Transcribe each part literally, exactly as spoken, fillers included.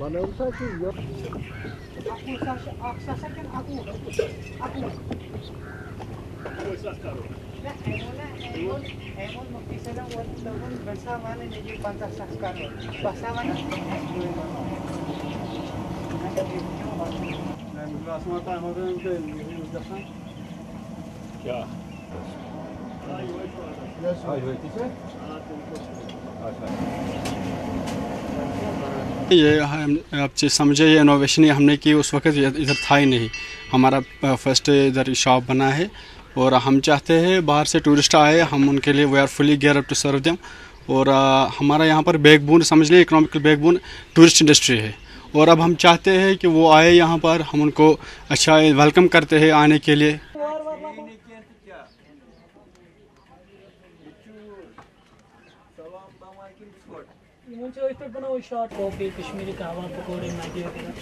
Banırsa ki yok. Aku sasa, aku sasa kan aku, aku. Kursas karo. Nah, emona, emon, emon makisarang wala lawan bersama ni jadi pantas saskaro. Bersama ni. Yani klasma tahmadan ke yürüyüş yapsan. Ya. Ay evet ise. ये हम आप चीज़ समझे ये innovation ये हमने की उस वक्त इधर था ही नहीं। हमारा फर्स्ट इधर शॉप बना है और हम चाहते हैं बाहर से टूरिस्ट आए हम उनके लिए we are fully gear up to serve them. और आ, हमारा यहाँ पर बैकबोन समझ लें इकोनॉमिकल बैकबोन टूरिस्ट इंडस्ट्री है। और अब हम चाहते हैं कि वो आए यहाँ पर हम उनको अच्छा वेलकम करते हैं आने के लिए। मुझे इस पे बनाओ शॉर्ट कॉफी कश्मीरी कहवा पकौड़े मैगी वगैरह।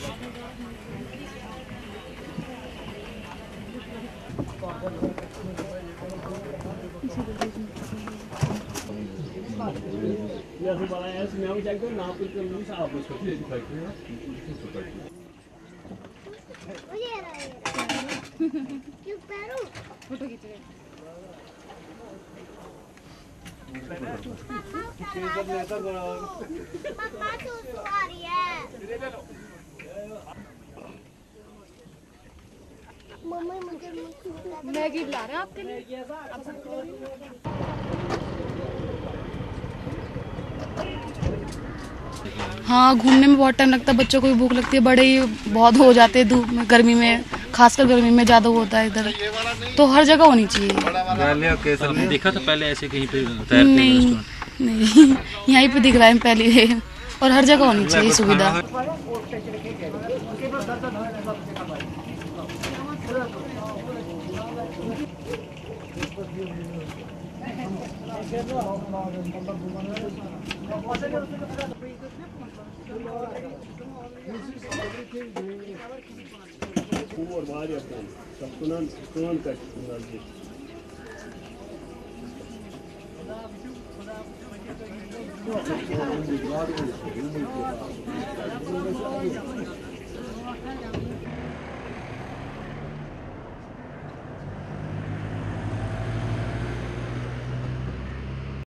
Ya su bala ya semua macam tu nak pun tu mesti apa sekali di baik tu. क्यों पैरों? फोटो खींच रहे हैं। पापा तो आ रही है। मम्मी मुझे मैगी ला रहे हैं आपके लिए। आप सबके लिए। हाँ घूमने में बहुत टाइम लगता है बच्चों को भी भूख लगती है बड़े ही बहुत हो जाते हैं धूप में गर्मी में खासकर गर्मी में ज़्यादा होता है इधर तो हर जगह होनी चाहिए। देखा था पहले ऐसे कहीं पे नहीं नहीं यहीं पे दिख रहा है पहले और हर जगह होनी चाहिए सुविधा। Kumar var ya kan. Saptunan tunan kaç bunlar diye. Yok.